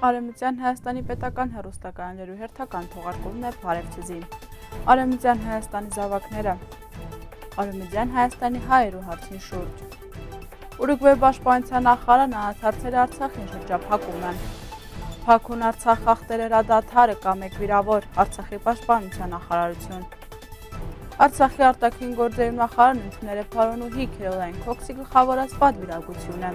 Արևմտյան Հայաստանի պետական հեռուստակայաններու հերթական թողարկումն է Բարևցիզի։ Արևմտյան Հայաստանի զավակները, Արևմտյան Հայաստանի հայերու հարցին շուրջ։ Ուրուգվայի պաշտպանության նախարարը նահատակվել Արցախին շրջափակում են։ Փակուն Արցախ խախտել հրադադարը կամ մեկ վիրավոր, Արցախի պաշտպանության նախարարություն։ Արցախի արտաքին գործերի նախարարն ընդունել է Փարոնուհի Քիրոլային Քոքսի գլխավորած պատվիրակությունը։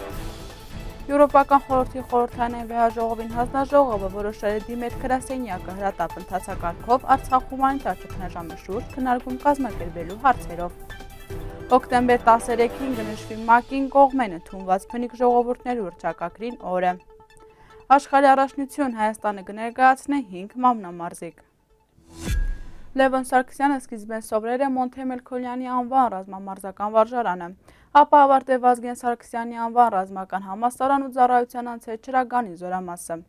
Եվրոպական խորհրդի խորհրդային վեհաժողովին հանձնաժողովը որոշել է դիմել գրասենյակը հրատապ ընթացակարգով Արցախ հումանիտար ճգնաժամի շուրջ քննարկում կազմակերպելու հարցերով։ Հոկտեմբեր 13-ին կնշվի ՄԱԿ-ին կողմեն ընդունված բնիկ ժողովուրդների հռչակագրին օրը։ Աշխարհի առաջնություն Հայաստանը կներկայացնի 5 մամնամարզիկ։ Լևոն Սարգսյանը սկիզբեն սովորել է Մոնթե Մելքոլյանի անվան ռազմամարզական վարժարանը, ապա ավարտել Վազգեն Սարգսյանի անվան ռազմական համալսարան ու ծառայության անցել Չրագանի զորամասը։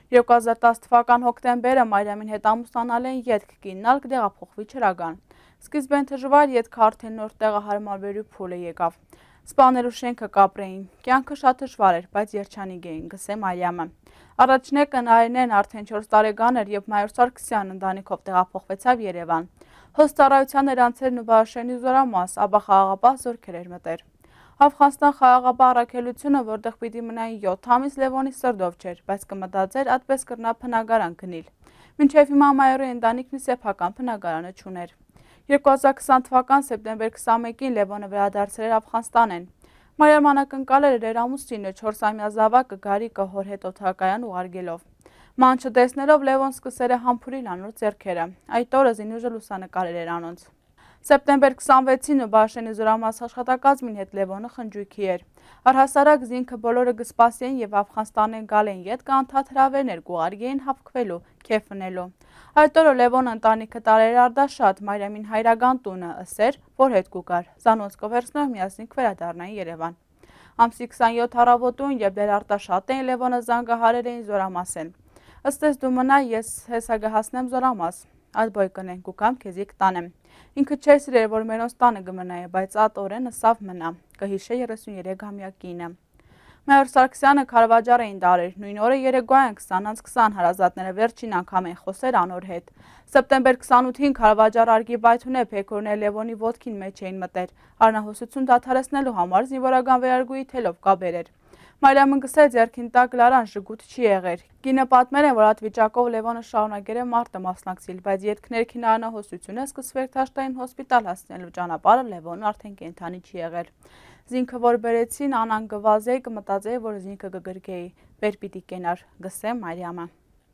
2010 թվական հոկտեմբերը Մարիամին հետ ամուսնանալ են ետք կիննալ կդեղափոխվի Չրագան։ Սկիզբեն դժվար ետքը արդեն նոր տեղահարմարվելու փուլը եկավ։ Սպաներու շենքը կապրեին, կյանքը շատ դժվար էր, բայց երջանիկ էին, գսե Մարիամը։ Առաջնեկը Նարինեն արդեն 4 տարեկան էր, երբ Մայոր Սարգսյանն ընտանիքով տեղափոխվեցավ Երևան։ Հոս ծառայության էր անցել Նուբարաշենի զորամաս, ապա խաղաղապահ զորքեր էր մտեր։ Աֆղանստան խաղաղապահ առաքելությունը, որտեղ պիտի մնային 7 ամիս Լևոնի սրտով չէր, բայց կմտածեր այդպես կրնա բնակարան գնել։ Մինչև հիմա Մայորի ընտանիքն սեփական բնակարանը չուներ։ 2020 թվական սեպտեմբեր 21-ին Լևոնը վերադարձել էր Աֆղանստանեն։ Մարիամ անակնկալել էր իր ամուսինը 4-ամյա զավակը Գարիկը հոր հետ օդակայան ուղարկելով։ Ման չտեսնելով Լևոն սկսել է համբուրել անոր ձեռքերը։ Այդ օրը զինուժը լուսանկարել էր անոնց։ Սեպտեմբեր 26-ին Նուբարաշենի զորամաս աշխատակազմին հետ Լևոնը խնջույքի էր։ Առհասարակ զինքը բոլորը կսպասեին եւ Աֆղանստանեն գալեն յետ կանթաթ հրավերներ կուղարկեին հավաքվելու, քեֆնելու։ Այդ օրը Լևոնը ընտանիքը տարեր Արդաշատ, Մարիամին հայրական տունը, ըսեր, որ հետ կուկար, զանոնց կվերցնող միասին կվերադառնային Երևան։ Ամսի 27 առավոտուն, երբ դեր Արտաշատ էին, Լևոնը զանգահարել էին զորամասեն։ Ըստես դու մնա, ես հեսա կհասնեմ զորամաս, այդ բոյ կնենք ու կամ քեզի կտանեմ։ Ինքը չէր սիրել, որ մերոնց տանը կմնայի, բայց այդ օրեն ըսավ մնա, կհիշե 33-ամյա կինը։ Մայոր Սարգսյանը քարվաճառ էին տարեր, նույն օրը երեկոյան 20:20 հարազատները վերջին անգամ են խոսել անոր հետ։ Սեպտեմբեր 28-ին քարվաճառ արգի բայթունե Փեքորներ Լևոնի ոտքին մեջ էին մտեր, առնահոսություն դադարեցնելու համար զինվորական վերարգուի թելով կաբեր էր։ Մարիամն գսել ձեռքին տակ լարան ժգուտ չի եղեր։ Կինը պատմել են, որ այդ վիճակով Լևոնը շարունակել է մարտը մասնակցել, բայց ետքներքին առնահոսությունը սկսվեր Թաշտային հոսպիտալ հասնելու ճանապարհը Լևոնը արդեն կենթանի չի եղել։ Զինքը որ բերեցին անան գվազեի կմտածեի, որ զինքը կգրկեի, բեր պիտի կենար, գսե Մարիամը։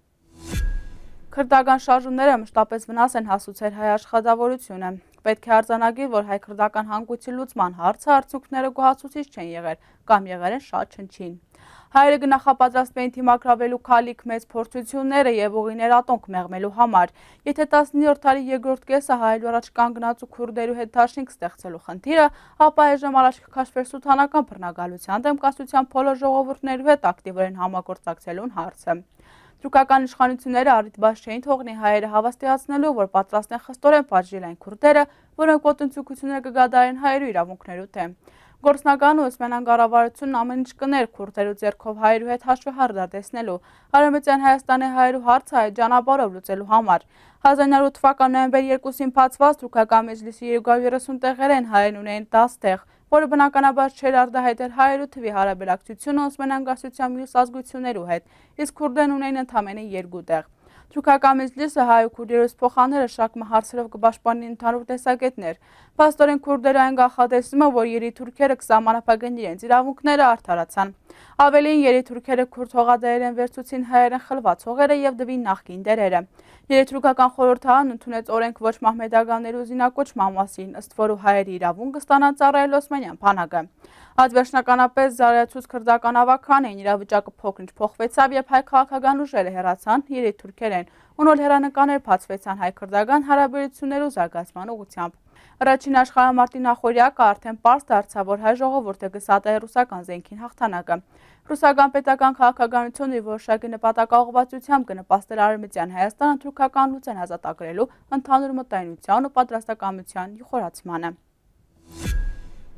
Քրդական շարժումները մշտապես վնաս են հասուցել հայ աշխատավորությունը։ Պետք է արձանագրի, որ հայ-քրդական հանգույցի լուծման հարցը արդյունքները գոհացուցիչ չեն եղել կամ եղել են շատ չնչին։ Հայերը կնախապատրաստվեին թիմակրավելու քալիք մեծ փորձությունները եւ ուղիներ ատոնք մեղմելու համար։ Եթե 19-րդ դարի երկրորդ կեսը հայելու առաջ կանգնած ու քուրդերու հետ դաշինք ստեղծելու խնդիրը, ապա այժմ առաջ կքաշվեր սութանական բռնագալության դեմ կասության բոլոր ժողովուրդներու հետ ակտիվորեն համագործակցելուն հարցը։ Թուրքական իշխանությունները առիթ չէին թողնի հայերը հավաստիացնելու, որ պատրաստ են խստորեն պատժել այն քուրդերը, որոնք ոտնձգություններ կգադարեն հայերու իրավունքներու դեմ։ Գործնական ու ուսումնական կառավարությունն ամեն ինչ կներ քուրդերու ձեռքով հայերու հետ հաշվեհարդար տեսնելու, Արևմտյան Հայաստանի հայերու հարցը այդ ճանապարհով լուծելու համար։ 1908 թվական նոյեմբեր 2-ին բացված թուրքական մեջլիսի 230 տեղերեն հայերն ունեին 10 տեղ, որը բնականաբար չէր արտահայտել հայերու թվի հարաբերակցությունը ուսումնանկարչության մյուս ազգություններու հետ, իսկ քուրդերն ունեին ընդամենը 2 տեղ։ Թուրքական մեջլիսը հայ ու քուրդերուց փոխանցել շարք հարցերով կպաշտպանի ընդհանուր տեսակետներ։ Փաստորեն քուրդերը այն գախատեսումը, որ երի թուրքերը կսահմանափակեն իրենց իրավունքները արդարացան։ Ավելին երի թուրքերը քուրդ հողադերերեն վերցուցին հայերեն խլված հողերը եւ դվին նախկին դերերը։ Երեթուրքական խորհրդարանն ընդունեց օրենք ոչ մահմեդականներու զինակոչման մասին, ըստ որու հայերի իրավունք կստանան ծառայել Օսմանյան բանակը։ Այդ վերջնականապես զարայացուց քրդական ավականն էին, իրավիճակը փոքր-ինչ փոխվեցավ, երբ հայ քաղաքական ուժերը հեռացան երի թուրքերեն, ու նոր հեռանկարներ բացվեցան հայ-քրդական հարաբերություններու զարգացման ուղղությամբ։ Առաջին աշխարհամարտի նախօրյակը արդեն պարզ դարձավ, որ հայ ժողովուրդը կսատահի ռուսական զենքին հաղթանակը։ Ռուսական պետական քաղաքականությունը որոշակի նպատակաուղղվածությամբ կնպաստել Արևմտյան Հայաստանը թուրքական լուծեն ազատագրելու ընդհանուր մտայնության ու պատրաստակամության յուղորացմանը։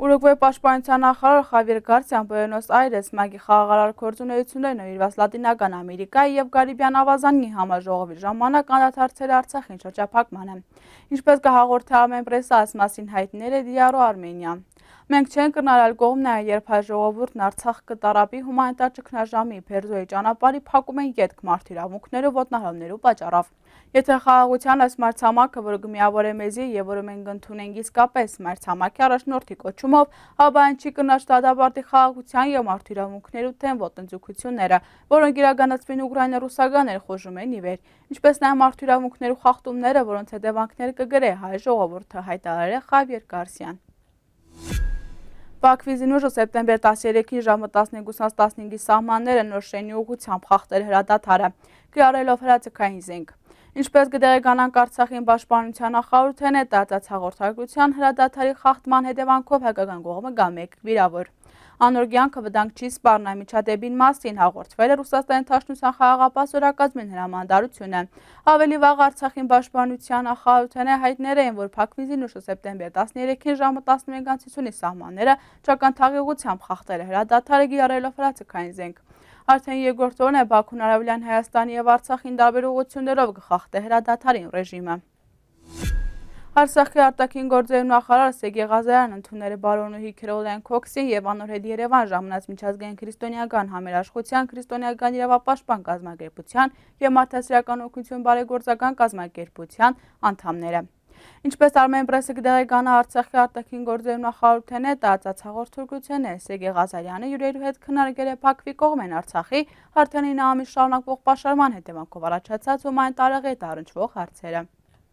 Ուրուգվայի պաշտպանության նախարար Խավիեր Գարսիան Բուենոս Այրես ՄԱԳ-ի խաղաղարար գործունեություններն նվիրված Լատինական Ամերիկայի եւ Կարիբյան ավազանի համաժողովի ժամանակ անդրադարձել Արցախին շրջափակմանը։ Ինչպես կհաղորդի Armen Press-ը, այս մասին հայտնել է Diaro Armenia։ Մենք չենք կնարալ կողմն է, երբ հայ ժողովուրդն Արցախ կտարապի հումանիտար ճգնաժամի Փերձոյի ճանապարհի փակում են ետք մարդիրավունքներու ոտնահարումներու պատճառով։ Եթե խաղաղության այս մայրցամաքը, որը կմիավորե մեզի եւ որը մենք ընդունենք իսկապես մայրցամաքի առաջնորդի կոչումով, ապա այն չի կնաչ դադարի խաղաղության եւ մարդիրավունքներու թեմ ոտնձգությունները, որոնք իրականացվին ուկրաինա-ռուսական ներխոժում են ի վեր, ինչպես նաեւ մարդիրավունքներու խախտումները, որոնց հետևանքներ կգրե հայ ժողովուրդը, հայտարարել է Խավիեր Գարսիան։ Բաքվի զինուժը սեպտեմբեր 13-ին ժամը 12:15-ի սահմանները նոր շենի ուղղությամբ խախտել հրադադարը, կիրառելով հրաձգային զենք։ Ինչպես կտեղեկանանք Արցախին պաշտպանության նախարարության հետ տարածած հաղորդագրության հրադադարի խախտման հետևանքով հայկական կողմը գա 1 վիրավոր։ Անոր կյանքը վտանգ չի սպառնա միջադեպին մասին հաղորդվել է Ռուսաստանի Դաշնության խաղաղապահ զորակազմին հրամանատարությունը։ Ավելի վաղ Արցախին պաշտպանության նախարարությունը հայտնել էին, որ Բաքվի զինուժը սեպտեմբեր 13-ին ժամը 11:50-ի սահմանները ճակատագրի ուղղությամբ խախտել է հրադադարը կիրառելով հրաձգային զենք։ Արդեն երկրորդ օրն է Բաքուն Արևելյան Հայաստանի եւ Արցախին տարբեր ուղղություններով կխախտե հրադադարի ռեժիմը։ Արցախի արտաքին գործերի նախարար Սերգեյ Ղազարյանն ընդունել է բարոնուհի Քրոլեն Քոքսին եւ անոր հետ Երևան ժամանած միջազգային քրիստոնեական համերաշխության, քրիստոնեական իրավապաշտպան կազմակերպության եւ մարդասիրական օգնություն բարեգործական կազմակերպության անդամները։ Ինչպես Armen Press-ը կտեղեկանա Արցախի արտաքին գործերի նախարարության հետ տարածած հաղորդագրություններ, Սերգեյ Ղազարյանը հյուրերու հետ քննարկել է Բաքվի կողմեն Արցախի արդեն 9 ամիս շարունակվող պաշարման հետևանքով առաջացած հումանիտար աղետ առնչվող հարցերը։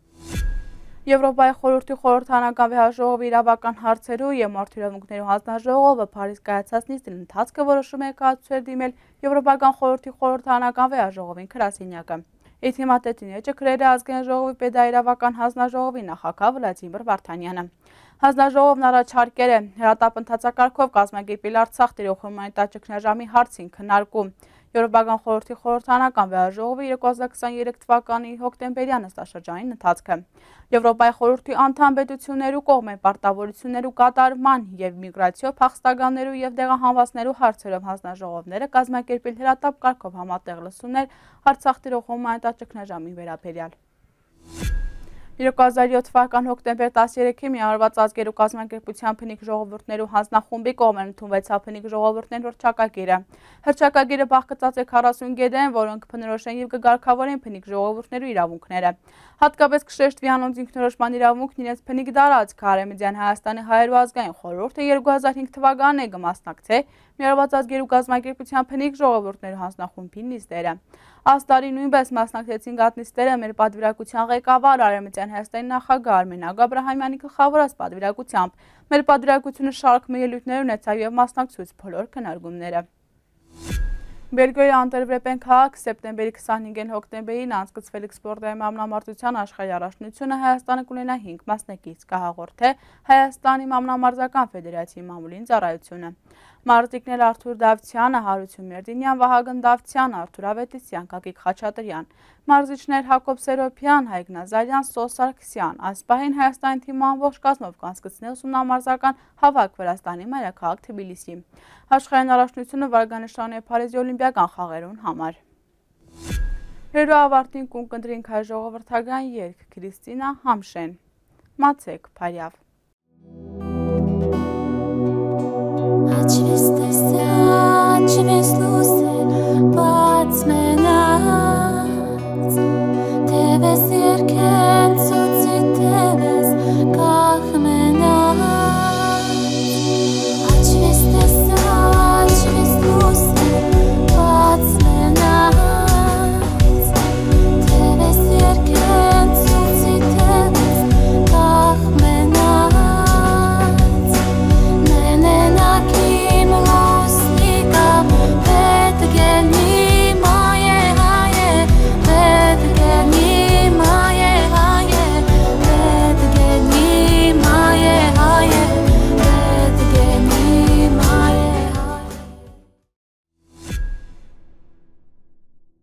Եվրոպայի խորհրդի խորհրդանական վեհաժողովի իրավական հարցերու եւ մարդիրավունքներու հանձնաժողովը Փարիզ կայացած նիստին ընթացքը որոշում է կայացուցել դիմել Եվրոպական խորհրդի խորհրդանական վեհաժողովին գրասենյակը։ Իթիմատետինեջը քրերը ազգային ժողովի պետաիրավական հանձնաժողովի նախագահ Վլադիմիր Վարդանյանը։ Հանձնաժողովն առաջարկել է հրատապ ընթացակարգով կազմակերպել Արցախ տիրող հումանիտար ճգնաժամի հարցին քննարկում։ Եվրոպական խորհրդի խորհրդանական վեհաժողովի 2023 թվականի հոկտեմբերյան նստաշրջանին ընթացքը։ Եվրոպայի խորհրդի անդամ պետություններու կողմեն պարտավորություններու կատարման եւ միգրացիոն փախստականներու եւ դեղահանվածներու հարցերով հանձնաժողովները կազմակերպել հրատապ կարգով համատեղ լսումներ Արցախ տիրող հումանիտար ճգնաժամի վերաբերյալ։ 2007 թվական հոկտեմբեր 13-ին միավորված ազգերու կազմակերպության փնիկ ժողովուրդներու հանձնախումբի կողմեն ընդունվեցավ փնիկ ժողովուրդներու հռչակագիրը։ Հռչակագիրը բաղկացած է 40 գեդեն, որոնք բնորոշեն եւ կգարգավորեն փնիկ ժողովուրդներու իրավունքները։ Հատկապես կշեշտվի անոնց ինքնորոշման իրավունքն իրենց փնիկ դարածք Արևմտյան Հայաստանի հայերու ազգային խորհուրդը 2005 թվականին է կմասնակցե միավորված ազգերու կազմակերպության փնիկ ժողովուրդներու հանձնախումբի նիստերը։ Այս տարի նույնպես մասնակցեցին գատնիստերը մեր պատվիրակության ղեկավար Արևմտյան Հայաստանի նախագահ Արմեն Աբրահամյանի գլխավորած պատվիրակությամբ։ Մեր պատվիրակությունը շարք ելույթներ ունեցավ եւ մասնակցեց բոլոր քննարկումները։ Բելգիայի Անտերվրեպեն քաղաք սեպտեմբերի 25-ին հոկտեմբերին անցկացվել էքսպորտային մամնամարտության աշխարհի առաջնությունը Հայաստանը կունենա 5 մասնակից, կհաղորդե Հայաստանի մամնամարզական ֆեդերացիի մամուլին ծառայությունը։ Մարտիկներ Արթուր Դավթյանը, Հարություն Մերդինյան, Վահագն Դավթյան, Արթուր Ավետիսյան, Գագիկ Խաչատրյան, մարզիչներ Հակոբ Սերոփյան, Հայկ Նազարյան, Սոս Սարգսյան։ Այս պահին Հայաստանի թիմը ամբողջ կազմով կանցկացնել ուսումնամարզական հավաք Վրաստանի մայրաքաղաք Թբիլիսի։ Աշխարհային առաջնությունը վարկանշան է Փարիզի օլիմպիական խաղերուն համար։ Հերո ավարտին կընտրենք հայ ժողովրդական երգ Քրիստինա Համշեն։ Մացեք Փարյավ։ Aceste seară, ce mi-e sluse, bați-me